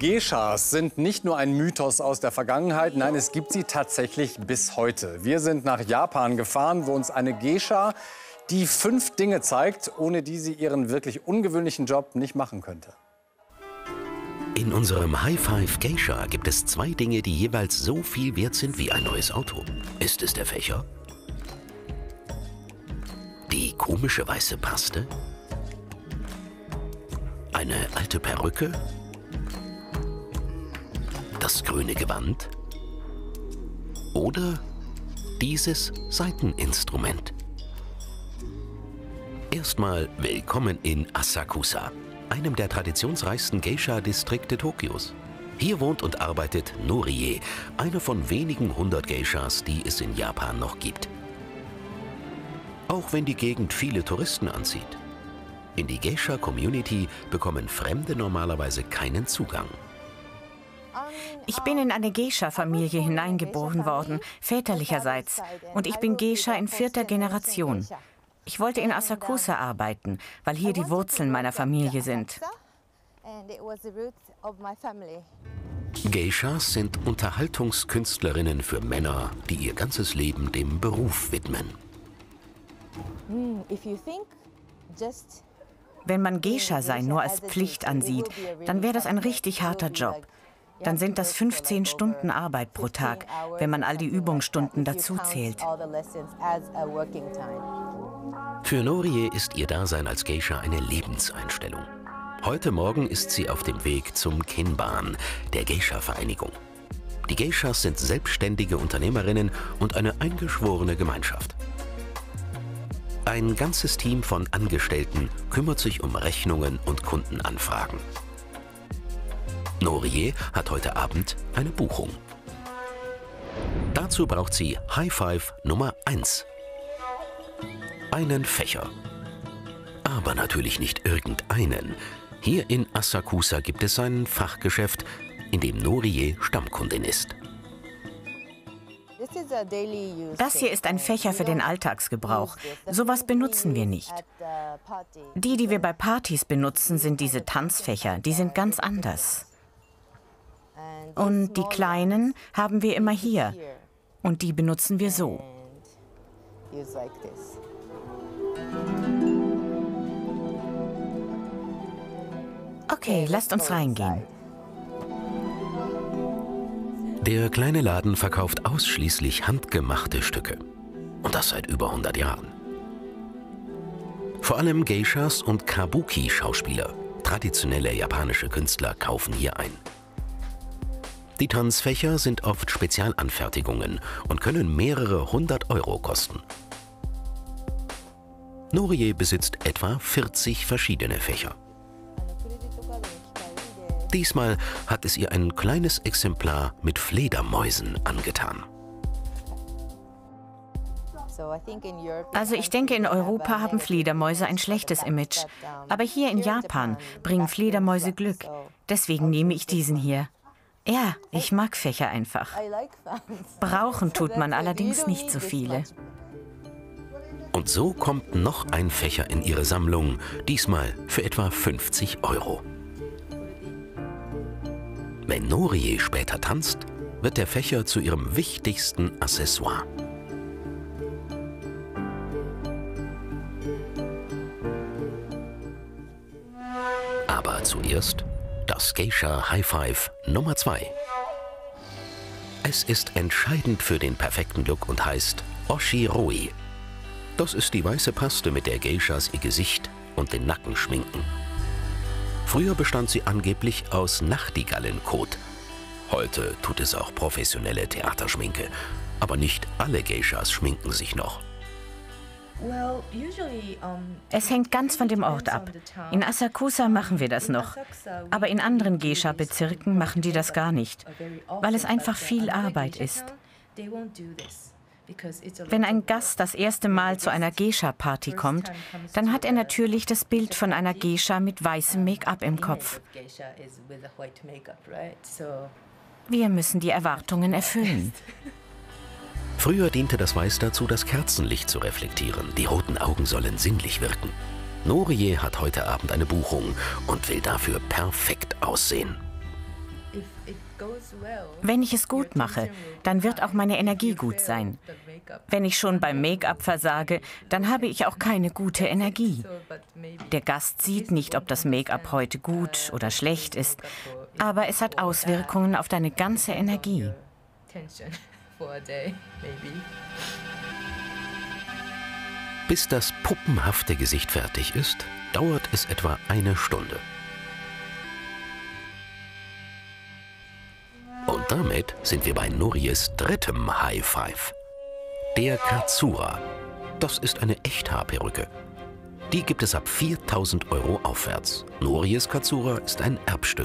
Geishas sind nicht nur ein Mythos aus der Vergangenheit, nein, es gibt sie tatsächlich bis heute. Wir sind nach Japan gefahren, wo uns eine Geisha die 5 Dinge zeigt, ohne die sie ihren wirklich ungewöhnlichen Job nicht machen könnte. In unserem High Five Geisha gibt es 2 Dinge, die jeweils so viel wert sind wie ein neues Auto. Ist es der Fächer? Die komische weiße Paste? Eine alte Perücke? Das grüne Gewand? Oder dieses Saiteninstrument? Erstmal willkommen in Asakusa, einem der traditionsreichsten Geisha-Distrikte Tokios. Hier wohnt und arbeitet Norie, eine von wenigen 100 Geishas, die es in Japan noch gibt. Auch wenn die Gegend viele Touristen anzieht. In die Geisha-Community bekommen Fremde normalerweise keinen Zugang. Ich bin in eine Geisha-Familie hineingeboren worden, väterlicherseits. Und ich bin Geisha in 4. Generation. Ich wollte in Asakusa arbeiten, weil hier die Wurzeln meiner Familie sind. Geishas sind Unterhaltungskünstlerinnen für Männer, die ihr ganzes Leben dem Beruf widmen. Wenn man Geisha-Sein nur als Pflicht ansieht, dann wäre das ein richtig harter Job. Dann sind das 15 Stunden Arbeit pro Tag, wenn man all die Übungsstunden dazu zählt. Für Norie ist ihr Dasein als Geisha eine Lebenseinstellung. Heute Morgen ist sie auf dem Weg zum Kinban, der Geisha-Vereinigung. Die Geishas sind selbstständige Unternehmerinnen und eine eingeschworene Gemeinschaft. Ein ganzes Team von Angestellten kümmert sich um Rechnungen und Kundenanfragen. Norie hat heute Abend eine Buchung. Dazu braucht sie High Five Nummer 1. Einen Fächer. Aber natürlich nicht irgendeinen. Hier in Asakusa gibt es ein Fachgeschäft, in dem Norie Stammkundin ist. Das hier ist ein Fächer für den Alltagsgebrauch. Sowas benutzen wir nicht. Die wir bei Partys benutzen, sind diese Tanzfächer. Die sind ganz anders. Und die kleinen haben wir immer hier. Und die benutzen wir so. Okay, lasst uns reingehen. Der kleine Laden verkauft ausschließlich handgemachte Stücke. Und das seit über 100 Jahren. Vor allem Geishas und Kabuki-Schauspieler, traditionelle japanische Künstler, kaufen hier ein. Die Tanzfächer sind oft Spezialanfertigungen und können mehrere 100 € kosten. Norie besitzt etwa 40 verschiedene Fächer. Diesmal hat es ihr ein kleines Exemplar mit Fledermäusen angetan. Also ich denke, in Europa haben Fledermäuse ein schlechtes Image. Aber hier in Japan bringen Fledermäuse Glück. Deswegen nehme ich diesen hier. Ja, ich mag Fächer einfach. Brauchen tut man allerdings nicht so viele. Und so kommt noch ein Fächer in ihre Sammlung, diesmal für etwa 50 €. Wenn Norie später tanzt, wird der Fächer zu ihrem wichtigsten Accessoire. Aber zuerst das Geisha High Five Nummer 2. Es ist entscheidend für den perfekten Look und heißt Oshiroi. Das ist die weiße Paste, mit der Geishas ihr Gesicht und den Nacken schminken. Früher bestand sie angeblich aus Nachtigallenkot. Heute tut es auch professionelle Theaterschminke. Aber nicht alle Geishas schminken sich noch. Es hängt ganz von dem Ort ab. In Asakusa machen wir das noch. Aber in anderen Geisha-Bezirken machen die das gar nicht, weil es einfach viel Arbeit ist. Wenn ein Gast das erste Mal zu einer Geisha-Party kommt, dann hat er natürlich das Bild von einer Geisha mit weißem Make-up im Kopf. Wir müssen die Erwartungen erfüllen. Früher diente das Weiß dazu, das Kerzenlicht zu reflektieren. Die roten Augen sollen sinnlich wirken. Norie hat heute Abend eine Buchung und will dafür perfekt aussehen. Wenn ich es gut mache, dann wird auch meine Energie gut sein. Wenn ich schon beim Make-up versage, dann habe ich auch keine gute Energie. Der Gast sieht nicht, ob das Make-up heute gut oder schlecht ist, aber es hat Auswirkungen auf deine ganze Energie. Bis das puppenhafte Gesicht fertig ist, dauert es etwa eine Stunde. Und damit sind wir bei Nories drittem High Five. Der Katsura. Das ist eine Echthaarperücke. Die gibt es ab 4.000 € aufwärts. Nories Katsura ist ein Erbstück.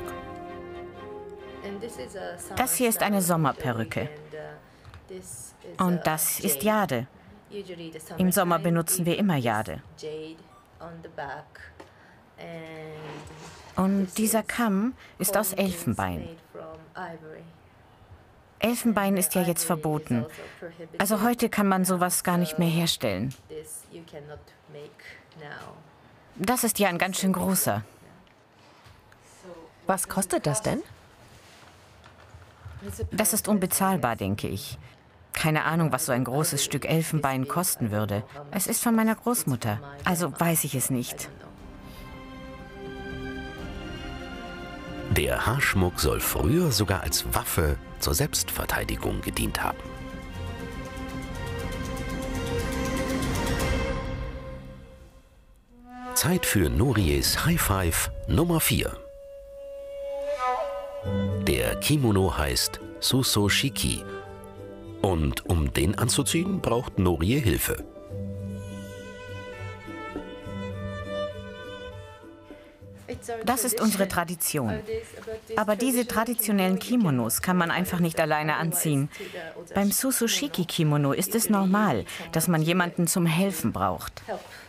Das hier ist eine Sommerperücke. Und das ist Jade. Im Sommer benutzen wir immer Jade. Und dieser Kamm ist aus Elfenbein. Elfenbein ist ja jetzt verboten. Also heute kann man sowas gar nicht mehr herstellen. Das ist ja ein ganz schön großer. Was kostet das denn? Das ist unbezahlbar, denke ich. Keine Ahnung, was so ein großes Stück Elfenbein kosten würde. Es ist von meiner Großmutter, also weiß ich es nicht. Der Haarschmuck soll früher sogar als Waffe zur Selbstverteidigung gedient haben. Zeit für Nories High Five Nummer 4. Der Kimono heißt Susoshiki. Und um den anzuziehen, braucht Norie Hilfe. Das ist unsere Tradition. Aber diese traditionellen Kimonos kann man einfach nicht alleine anziehen. Beim Susoshiki-Kimono ist es normal, dass man jemanden zum Helfen braucht.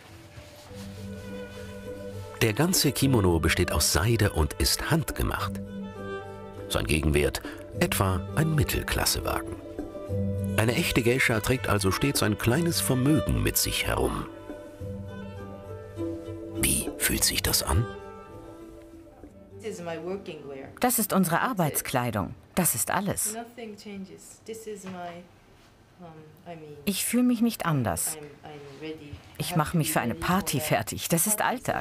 Der ganze Kimono besteht aus Seide und ist handgemacht. Sein Gegenwert etwa ein Mittelklassewagen. Eine echte Geisha trägt also stets ein kleines Vermögen mit sich herum. Wie fühlt sich das an? Das ist unsere Arbeitskleidung. Das ist alles. Ich fühle mich nicht anders. Ich mache mich für eine Party fertig. Das ist Alltag.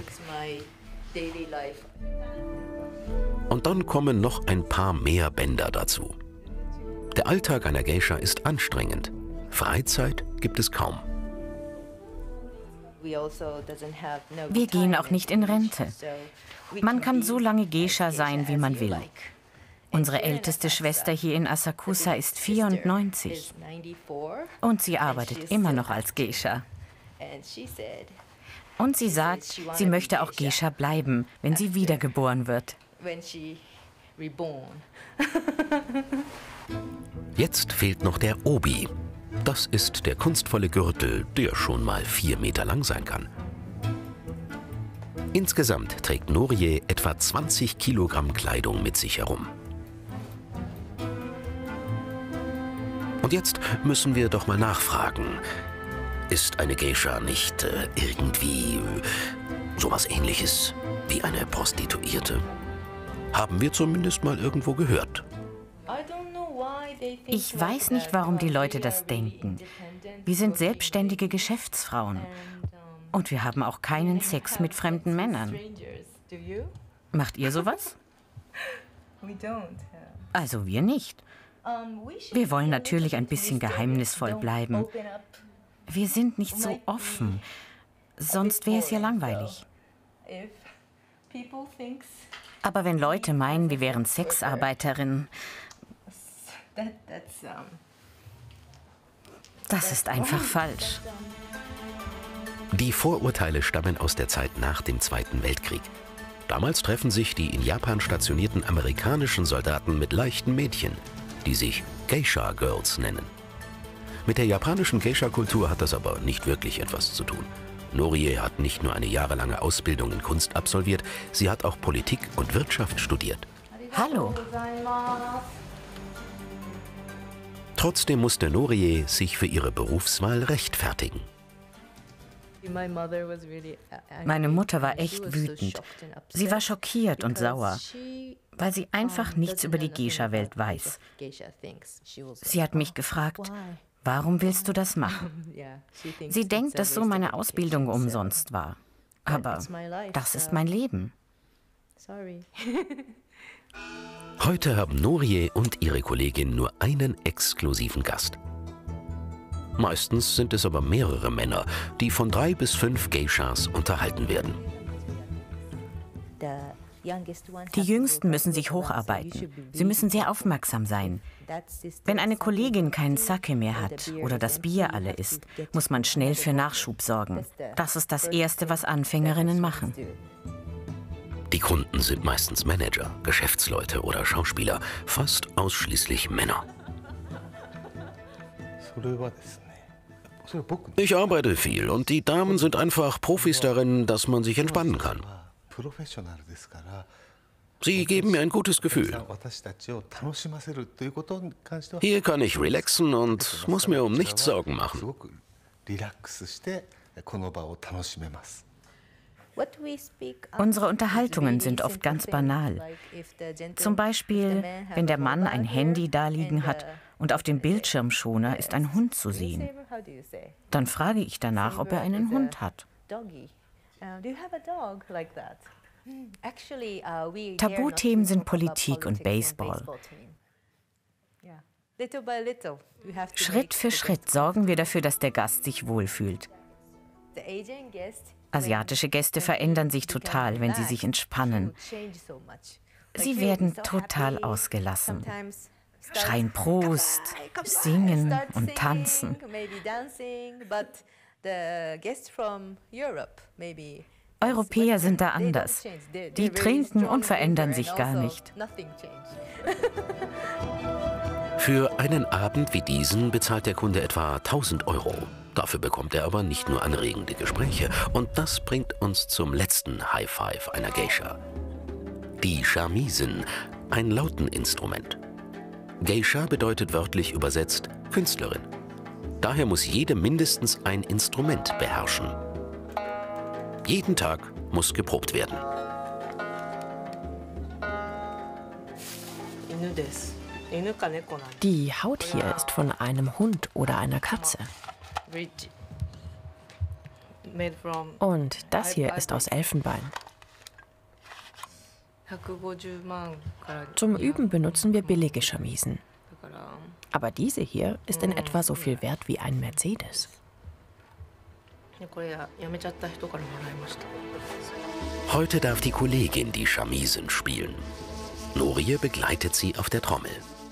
Und dann kommen noch ein paar mehr Bänder dazu. Der Alltag einer Geisha ist anstrengend. Freizeit gibt es kaum. Wir gehen auch nicht in Rente. Man kann so lange Geisha sein, wie man will. Unsere älteste Schwester hier in Asakusa ist 94. Und sie arbeitet immer noch als Geisha. Und sie sagt, sie möchte auch Geisha bleiben, wenn sie wiedergeboren wird. Jetzt fehlt noch der Obi. Das ist der kunstvolle Gürtel, der schon mal 4 Meter lang sein kann. Insgesamt trägt Norie etwa 20 Kilogramm Kleidung mit sich herum. Und jetzt müssen wir doch mal nachfragen. Ist eine Geisha nicht irgendwie sowas Ähnliches wie eine Prostituierte? Haben wir zumindest mal irgendwo gehört. Ich weiß nicht, warum die Leute das denken. Wir sind selbstständige Geschäftsfrauen. Und wir haben auch keinen Sex mit fremden Männern. Macht ihr sowas? Also wir nicht. Wir wollen natürlich ein bisschen geheimnisvoll bleiben. Wir sind nicht so offen. Sonst wäre es ja langweilig. Aber wenn Leute meinen, wir wären Sexarbeiterinnen, das ist einfach falsch. Die Vorurteile stammen aus der Zeit nach dem Zweiten Weltkrieg. Damals treffen sich die in Japan stationierten amerikanischen Soldaten mit leichten Mädchen, die sich Geisha Girls nennen. Mit der japanischen Geisha-Kultur hat das aber nicht wirklich etwas zu tun. Norie hat nicht nur eine jahrelange Ausbildung in Kunst absolviert, sie hat auch Politik und Wirtschaft studiert. Hallo. Trotzdem musste Norie sich für ihre Berufswahl rechtfertigen. Meine Mutter war echt wütend. Sie war schockiert und sauer, weil sie einfach nichts über die Geisha-Welt weiß. Sie hat mich gefragt, warum willst du das machen? Sie denkt, dass so meine Ausbildung umsonst war. Aber das ist mein Leben. Heute haben Norie und ihre Kollegin nur einen exklusiven Gast. Meistens sind es aber mehrere Männer, die von 3 bis 5 Geishas unterhalten werden. Die Jüngsten müssen sich hocharbeiten. Sie müssen sehr aufmerksam sein. Wenn eine Kollegin keinen Sake mehr hat oder das Bier alle ist, muss man schnell für Nachschub sorgen. Das ist das Erste, was Anfängerinnen machen. Die Kunden sind meistens Manager, Geschäftsleute oder Schauspieler, fast ausschließlich Männer. Ich arbeite viel und die Damen sind einfach Profis darin, dass man sich entspannen kann. Sie geben mir ein gutes Gefühl. Hier kann ich relaxen und muss mir um nichts Sorgen machen. Unsere Unterhaltungen sind oft ganz banal. Zum Beispiel, wenn der Mann ein Handy daliegen hat und auf dem Bildschirmschoner ist ein Hund zu sehen. Dann frage ich danach, ob er einen Hund hat. Tabuthemen sind Politik und Baseball. Schritt für Schritt sorgen wir dafür, dass der Gast sich wohlfühlt. Asiatische Gäste verändern sich total, wenn sie sich entspannen. Sie werden total ausgelassen, schreien Prost, singen und tanzen. Europäer sind da anders. Die trinken und verändern sich gar nicht. Für einen Abend wie diesen bezahlt der Kunde etwa 1.000 €. Dafür bekommt er aber nicht nur anregende Gespräche. Und das bringt uns zum letzten High Five einer Geisha. Die Shamisen, ein Lauteninstrument. Geisha bedeutet wörtlich übersetzt Künstlerin. Daher muss jede mindestens ein Instrument beherrschen. Jeden Tag muss geprobt werden. Die Haut hier ist von einem Hund oder einer Katze. Und das hier ist aus Elfenbein. Zum Üben benutzen wir billige Shamisen. Aber diese hier ist in etwa so viel wert wie ein Mercedes. Heute darf die Kollegin die Shamisen spielen. Norie begleitet sie auf der Trommel.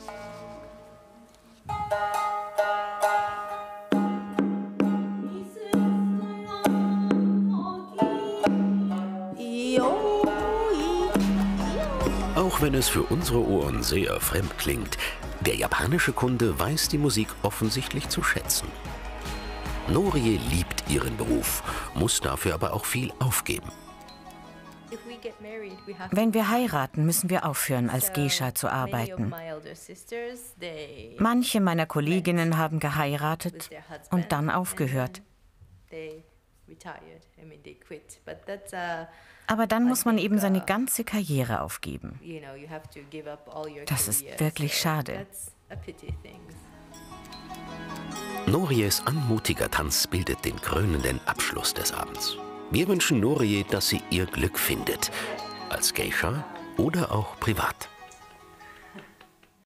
Auch wenn es für unsere Ohren sehr fremd klingt, der japanische Kunde weiß die Musik offensichtlich zu schätzen. Norie liebt ihren Beruf, muss dafür aber auch viel aufgeben. Wenn wir heiraten, müssen wir aufhören, als Geisha zu arbeiten. Manche meiner Kolleginnen haben geheiratet und dann aufgehört. Aber dann muss man eben seine ganze Karriere aufgeben. Das ist wirklich schade. Nories anmutiger Tanz bildet den krönenden Abschluss des Abends. Wir wünschen Norie, dass sie ihr Glück findet, als Geisha oder auch privat.